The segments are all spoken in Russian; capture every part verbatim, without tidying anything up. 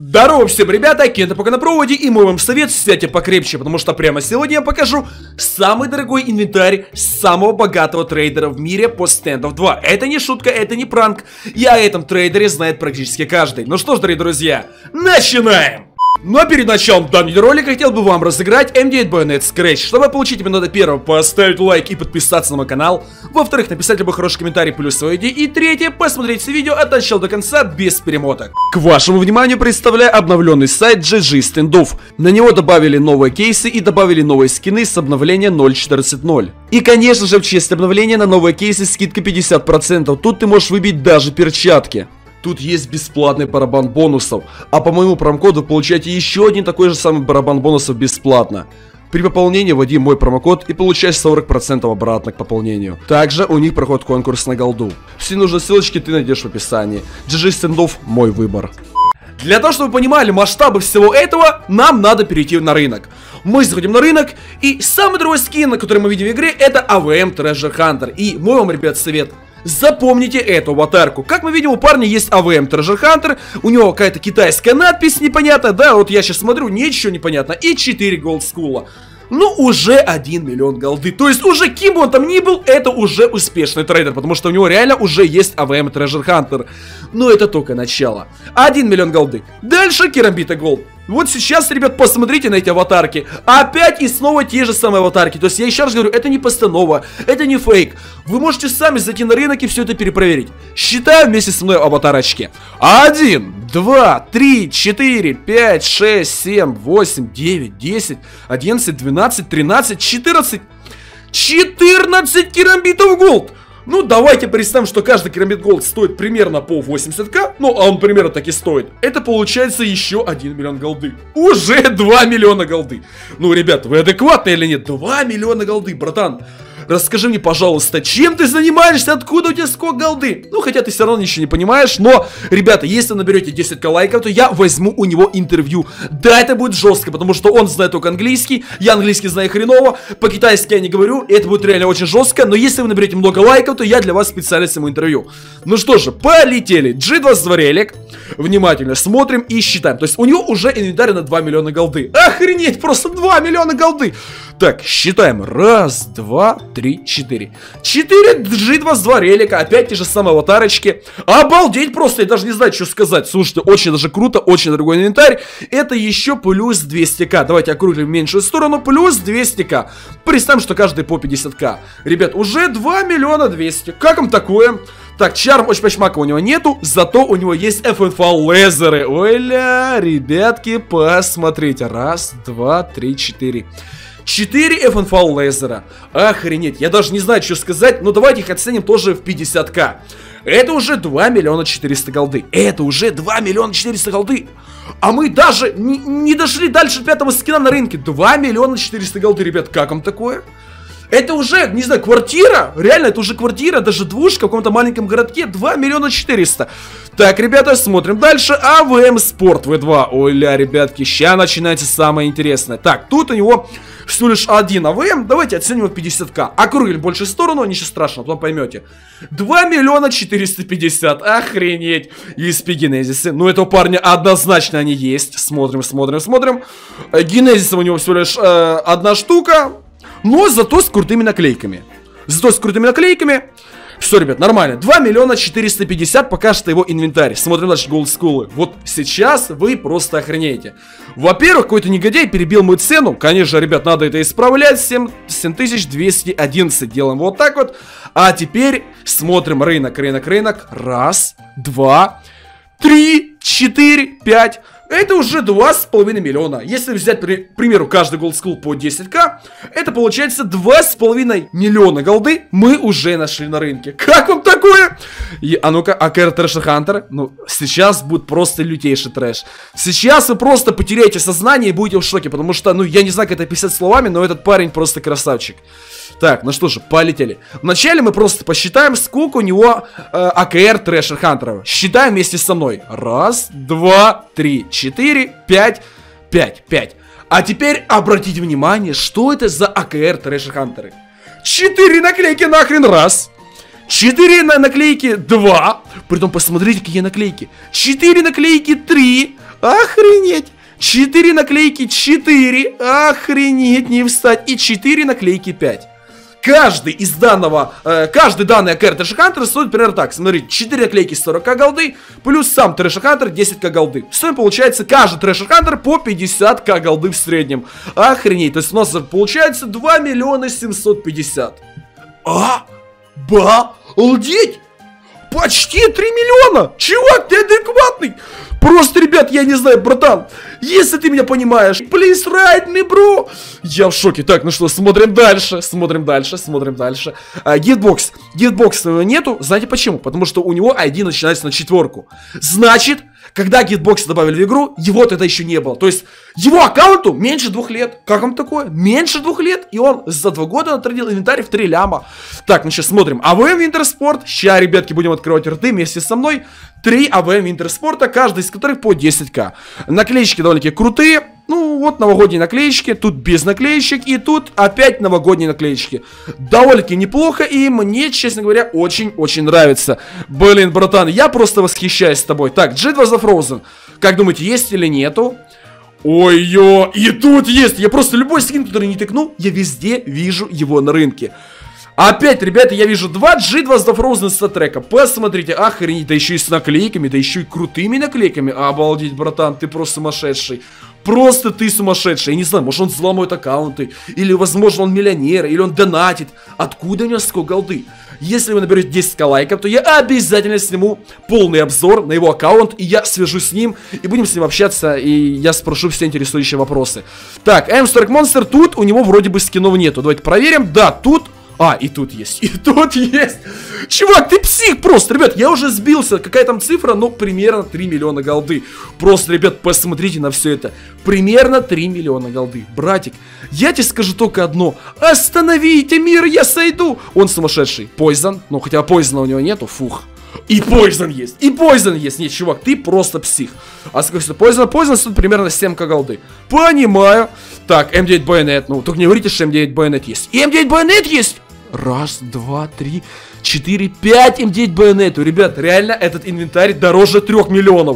Здорово всем, ребята, Кента пока на проводе, и мой вам совет: сядьте покрепче, потому что прямо сегодня я покажу самый дорогой инвентарь самого богатого трейдера в мире по стендов два. Это не шутка, это не пранк, и о этом трейдере знает практически каждый. Ну что ж, дорогие друзья, начинаем! Но перед началом данного ролика хотел бы вам разыграть эм девять Bayonet Scratch. Чтобы получить именно до первого, поставить лайк и подписаться на мой канал. Во-вторых, написать любой хороший комментарий плюс свою идею. И третье, посмотреть все видео от начала до конца без перемоток. К вашему вниманию представляю обновленный сайт джи джи стендов. На него добавили новые кейсы и добавили новые скины с обновления ноль четырнадцать ноль. И конечно же, в честь обновления на новые кейсы скидка пятьдесят процентов. Тут ты можешь выбить даже перчатки. Тут есть бесплатный барабан бонусов, а по моему промокоду вы получаете еще один такой же самый барабан бонусов бесплатно. При пополнении вводи мой промокод и получай сорок процентов обратно к пополнению. Также у них проходит конкурс на голду. Все нужные ссылочки ты найдешь в описании. джи джи стендов — мой выбор. Для того, чтобы вы понимали масштабы всего этого, нам надо перейти на рынок. Мы заходим на рынок, и самый дорогой скин, который мы видим в игре, это эй ви эм Treasure Hunter. И мой вам, ребят, совет: запомните эту аватарку. Как мы видим, у парня есть эй ви эм Treasure Hunter. У него какая-то китайская надпись непонятная. Да, вот я сейчас смотрю, ничего не понятно. И четыре голдскула. Ну, уже один миллион голды. То есть уже кем бы он там ни был, это уже успешный трейдер, потому что у него реально уже есть эй ви эм Treasure Hunter. Но это только начало. один миллион голды. Дальше керамбита голд. Вот сейчас, ребят, посмотрите на эти аватарки. Опять и снова те же самые аватарки. То есть я еще раз говорю, это не постанова, это не фейк. Вы можете сами зайти на рынок и все это перепроверить. Считаю вместе со мной аватарочки. Один, два, три, четыре, пять, шесть, семь, восемь, девять, десять, одиннадцать, двенадцать, тринадцать, четырнадцать. четырнадцать керамбитов голд. Ну, давайте представим, что каждый керамбит голд стоит примерно по восемьдесят тысяч. Ну, а он примерно так и стоит. Это получается еще один миллион голды. Уже два миллиона голды. Ну, ребят, вы адекватны или нет? два миллиона голды, братан. Расскажи мне, пожалуйста, чем ты занимаешься, откуда у тебя сколько голды? Ну, хотя ты все равно ничего не понимаешь, но, ребята, если наберете десять тысяч лайков, то я возьму у него интервью. Да, это будет жестко, потому что он знает только английский, я английский знаю хреново, по-китайски я не говорю, и это будет реально очень жестко, но если вы наберете много лайков, то я для вас специально сниму интервью. Ну что же, полетели. джи двадцать два релик. Внимательно смотрим и считаем. То есть у него уже инвентарь на два миллиона голды. Охренеть, просто два миллиона голды. Так, считаем. Раз, два, три, четыре. четыре джи двадцать два релика. Опять те же самые аватарочки. Обалдеть просто, я даже не знаю, что сказать. Слушайте, очень даже круто, очень дорогой инвентарь. Это еще плюс двести тысяч. Давайте округлим в меньшую сторону. Плюс двести тысяч. Представим, что каждый по пятьдесят тысяч. Ребят, уже два миллиона двести. Как вам такое? Так, чарм очпачмака у него нету, зато у него есть эф эф эл лезеры. Ой-ля, ребятки, посмотрите. Раз, два, три, четыре. четыре эф эф эл лезера. Охренеть, я даже не знаю, что сказать, но давайте их оценим тоже в пятьдесят тысяч. Это уже два миллиона четыреста голды. Это уже два миллиона четыреста голды. А мы даже не, не дошли дальше пятого скина на рынке. два миллиона четыреста голды, ребят, как вам такое? Это уже, не знаю, квартира. Реально, это уже квартира, даже двушка в каком-то маленьком городке. два миллиона четыреста. Так, ребята, смотрим дальше. эй ви эм Sport ви два. Ой-ля, ребятки, сейчас начинается самое интересное. Так, тут у него всего лишь один эй ви эм. Давайте оценим в пятьдесят тысяч. Округлим больше сторону, ничего страшного, потом поймете. два миллиона четыреста пятьдесят. Охренеть. ю эс пи генезисы. Ну, этого парня однозначно они есть. Смотрим, смотрим, смотрим. Генезиса у него всего лишь э, одна штука. Но зато с крутыми наклейками. Зато с крутыми наклейками. Все, ребят, нормально. два миллиона четыреста пятьдесят пока что его инвентарь. Смотрим дальше голдскулы. Вот сейчас вы просто охренеете. Во-первых, какой-то негодяй перебил мою цену. Конечно, ребят, надо это исправлять. семь тысяч двести одиннадцать делаем вот так вот. А теперь смотрим рынок, рынок, рынок. Раз, два, три, четыре, пять. Это уже два с половиной миллиона. Если взять, к примеру, каждый голдскул по десять тысяч, это получается два с половиной миллиона голды мы уже нашли на рынке. Как вам такое? И, а ну-ка, эй кей ар Treasure Hunter. Ну, сейчас будет просто лютейший трэш. Сейчас вы просто потеряете сознание и будете в шоке, потому что, ну, я не знаю, как это описать словами, но этот парень просто красавчик. Так, ну что же, полетели. Вначале мы просто посчитаем, сколько у него э, эй кей ар Treasure Hunter. Считаем вместе со мной. Раз, два, три, четыре, пять, пять, пять. А теперь обратите внимание, что это за эй кей ар Treasure Hunter. Четыре наклейки нахрен. Раз. четыре на наклейки два. Притом, посмотрите, какие наклейки. четыре наклейки три. Охренеть. четыре наклейки четыре. Охренеть, не встать. И четыре наклейки пять. Каждый из данного, э, каждый данный АКР Трэша Хантер стоит примерно так. Смотрите, четыре наклейки сорок ка голды, плюс сам Трэша Хантер десять ка голды. В сумме получается каждый Трэша Хантер по пятьдесят ка голды в среднем. Охренеть, то есть у нас получается два миллиона семьсот пятьдесят. А, балдеть! Почти три миллиона! Чувак, ты адекватный! Просто, ребят, я не знаю, братан, если ты меня понимаешь, please write me, bro. Я в шоке. Так, ну что, смотрим дальше, смотрим дальше, смотрим дальше. А, гитбокс. Гитбокс нету, знаете почему? Потому что у него ай ди начинается на четверку. Значит, когда гитбокс добавили в игру, его тогда еще не было. То есть, его аккаунту меньше двух лет. Как вам такое? Меньше двух лет, и он за два года натрудил инвентарь в три ляма. Так, ну сейчас смотрим. АВМ Винтерспорт. Сейчас, ребятки, будем открывать рты вместе со мной. Три АВМ Винтерспорта, каждый из которых по десять ка. Наклеечки довольно-таки крутые. Ну, вот новогодние наклеечки. Тут без наклеечек. И тут опять новогодние наклеечки. Довольно-таки неплохо. И мне, честно говоря, очень-очень нравится. Блин, братан, я просто восхищаюсь тобой. Так, джи два The Frozen. Как думаете, есть или нету? Ой-ё, и тут есть. Я просто любой скин, который не тыкну, я везде вижу его на рынке. Опять, ребята, я вижу два джи два The Frozen статрека. Посмотрите, охренеть, да еще и с наклейками, да еще и крутыми наклейками. Обалдеть, братан, ты просто сумасшедший. Просто ты сумасшедший. Я не знаю, может он взломает аккаунты, или, возможно, он миллионер, или он донатит. Откуда у него столько голды? Если вы наберете десять ка лайков, то я обязательно сниму полный обзор на его аккаунт, и я свяжусь с ним, и будем с ним общаться, и я спрошу все интересующие вопросы. Так, M-Strike Monster, тут у него вроде бы скинов нету. Давайте проверим. Да, тут... А, и тут есть, и тут есть. Чувак, ты псих просто, ребят, я уже сбился. Какая там цифра? Ну, примерно три миллиона голды. Просто, ребят, посмотрите на все это. Примерно три миллиона голды. Братик, я тебе скажу только одно. Остановите мир, я сойду. Он сумасшедший. Poison, ну, хотя Poison у него нету, фух. И Poison есть, и Poison есть. Нет, чувак, ты просто псих. А сколько Poison? Poison стоит примерно семь ка голды. Понимаю. Так, эм девять Bayonet. Ну, только не говорите, что эм девять Bayonet есть. И эм девять Bayonet есть! Раз, два, три, четыре, пять эм девять Bayonet. Ребят, реально этот инвентарь дороже трех миллионов.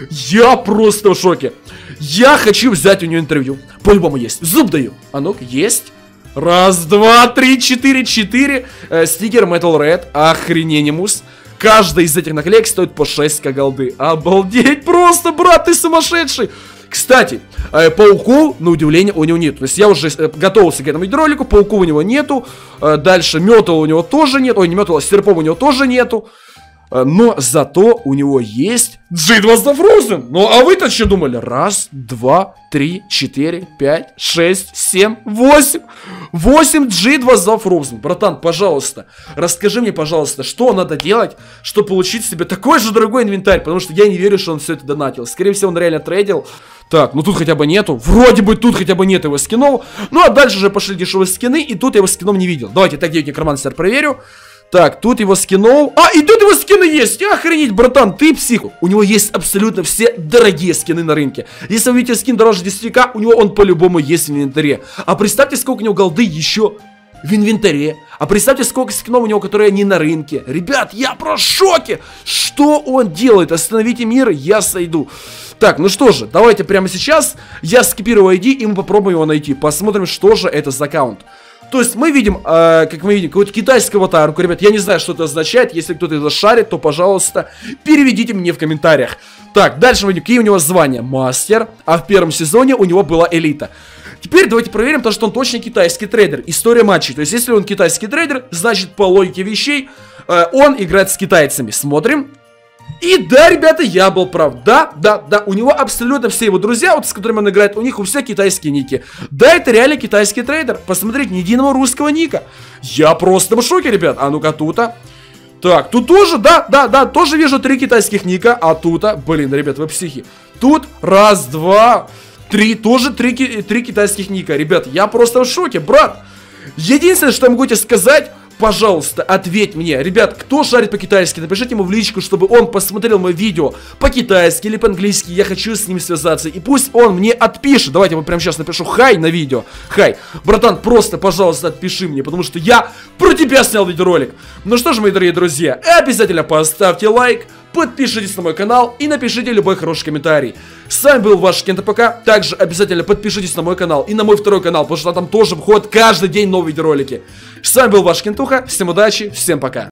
Я просто в шоке. Я хочу взять у нее интервью. По-любому есть. Зуб даю. А ну-ка, есть. Раз, два, три, четыре, четыре. Э, стикер Metal Red. Охрененимус. Каждая из этих наклеек стоит по шесть ка голды. Обалдеть просто, брат, ты сумасшедший. Кстати, э, пауков, на удивление, у него нет. То есть я уже э, готовился к этому видеоролику. Пауков у него нету. Э, дальше метал у него тоже нет. Ой, не метал, а серпов у него тоже нету. Э, но зато у него есть джи два The Frozen. Ну а вы-то что думали? Раз, два, три, четыре, пять, шесть, семь, восемь. восемь джи два The Frozen. Братан, пожалуйста, расскажи мне, пожалуйста, что надо делать, чтобы получить себе такой же дорогой инвентарь. Потому что я не верю, что он все это донатил. Скорее всего, он реально трейдил. Так, ну тут хотя бы нету. Вроде бы тут хотя бы нет его скинов. Ну а дальше уже пошли дешевые скины. И тут я его скинов не видел. Давайте так, девять некромансер проверю. Так, тут его скинов. А, и тут его скины есть. Охренеть, братан, ты псих. У него есть абсолютно все дорогие скины на рынке. Если вы видите скин дороже десять ка, у него он по-любому есть в инвентаре. А представьте, сколько у него голды еще в инвентаре. А представьте, сколько скинов у него, которые не на рынке. Ребят, я про шоке. Что он делает? Остановите мир, я сойду. Так, ну что же, давайте прямо сейчас я скипирую ай ди, и мы попробуем его найти. Посмотрим, что же это за аккаунт. То есть мы видим, э, как мы видим, какую-то китайскую аватарку. Ребят, я не знаю, что это означает. Если кто-то это шарит, то, пожалуйста, переведите мне в комментариях. Так, дальше мы видим, какие у него звания. Мастер, а в первом сезоне у него была элита. Теперь давайте проверим, то, что он точно китайский трейдер. История матчей. То есть, если он китайский трейдер, значит, по логике вещей, э, он играет с китайцами. Смотрим. И да, ребята, я был прав. Да, да, да, у него абсолютно все его друзья, вот с которыми он играет, у них у всех китайские ники. Да, это реально китайский трейдер. Посмотрите, ни единого русского ника. Я просто в шоке, ребят. А ну-ка, тута. Так, тут тоже, да, да, да, тоже вижу три китайских ника. А тута, блин, ребят, вы психи. Тут раз, два, три, тоже три, три китайских ника. Ребят, я просто в шоке, брат. Единственное, что я могу тебе сказать... пожалуйста, ответь мне. Ребят, кто шарит по-китайски, напишите ему в личку, чтобы он посмотрел мое видео по-китайски или по-английски. Я хочу с ним связаться, и пусть он мне отпишет. Давайте я прямо сейчас напишу хай на видео. Хай, братан, просто, пожалуйста, отпиши мне, потому что я про тебя снял видеоролик. Ну что ж, мои дорогие друзья, обязательно поставьте лайк, подпишитесь на мой канал и напишите любой хороший комментарий. С вами был ваш KentoPK. Также обязательно подпишитесь на мой канал и на мой второй канал, потому что там тоже выходят каждый день новые видеоролики. С вами был ваш Кентуха. Всем удачи, всем пока.